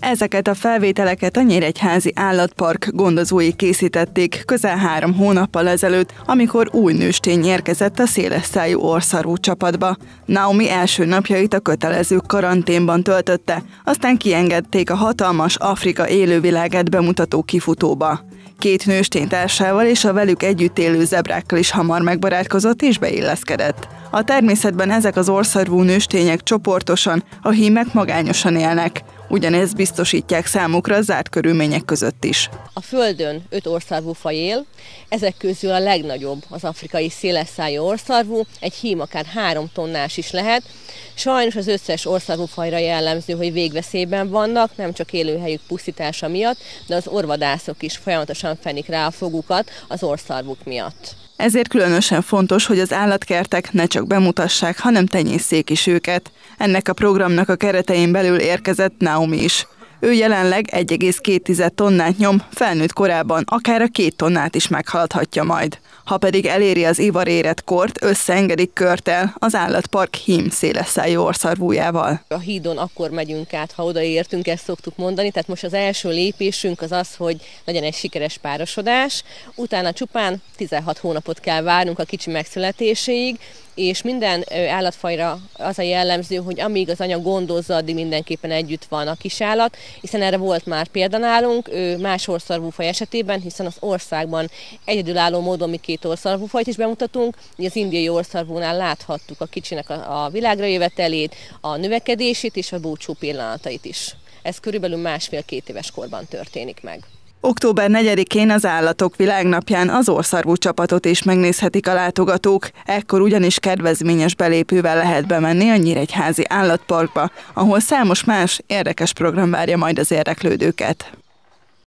Ezeket a felvételeket a Nyíregyházi Állatpark gondozói készítették közel 3 hónappal ezelőtt, amikor új nőstény érkezett a szélesszájú orrszarvú csapatba. Naomi első napjait a kötelező karanténban töltötte, aztán kiengedték a hatalmas Afrika élővilágát bemutató kifutóba. 2 nősténytársával és a velük együtt élő zebrákkal is hamar megbarátkozott és beilleszkedett. A természetben ezek az orrszarvú nőstények csoportosan, a hímek magányosan élnek. Ugyanezt biztosítják számukra zárt körülmények között is. A Földön 5 orrszarvú faj él, ezek közül a legnagyobb az afrikai szélesszájú orrszarvú, egy hím akár 3 tonnás is lehet. Sajnos az összes orrszarvú fajra jellemző, hogy végveszélyben vannak, nem csak élőhelyük pusztítása miatt, de az orrvadászok is folyamatosan fenik rá a fogukat az orrszarvuk miatt. Ezért különösen fontos, hogy az állatkertek ne csak bemutassák, hanem tenyésszék is őket. Ennek a programnak a keretein belül érkezett Naomi is. Ő jelenleg 1,2 tonnát nyom, felnőtt korában akár a 2 tonnát is meghaladhatja majd. Ha pedig eléri az ivarérett kort, összeengedik Körttel, az állatpark hím szélesszájú orrszarvújával. A hídon akkor megyünk át, ha odaértünk, ezt szoktuk mondani, tehát most az első lépésünk az az, hogy legyen egy sikeres párosodás, utána csupán 16 hónapot kell várnunk a kicsi megszületéséig, és minden állatfajra az a jellemző, hogy amíg az anya gondozza, addig mindenképpen együtt van a kisállat, hiszen erre volt már példa nálunk, más orrszarvú faj esetében, hiszen az országban egyedülálló módon mi 2 orrszarvú fajt is bemutatunk, az indiai orrszarvúnál láthattuk a kicsinek a világra jövetelét, a növekedését és a búcsú pillanatait is. Ez körülbelül 1,5-2 éves korban történik meg. Október 4-én az Állatok Világnapján az orrszarvú csapatot is megnézhetik a látogatók, ekkor ugyanis kedvezményes belépővel lehet bemenni a Nyíregyházi Állatparkba, ahol számos más érdekes program várja majd az érdeklődőket.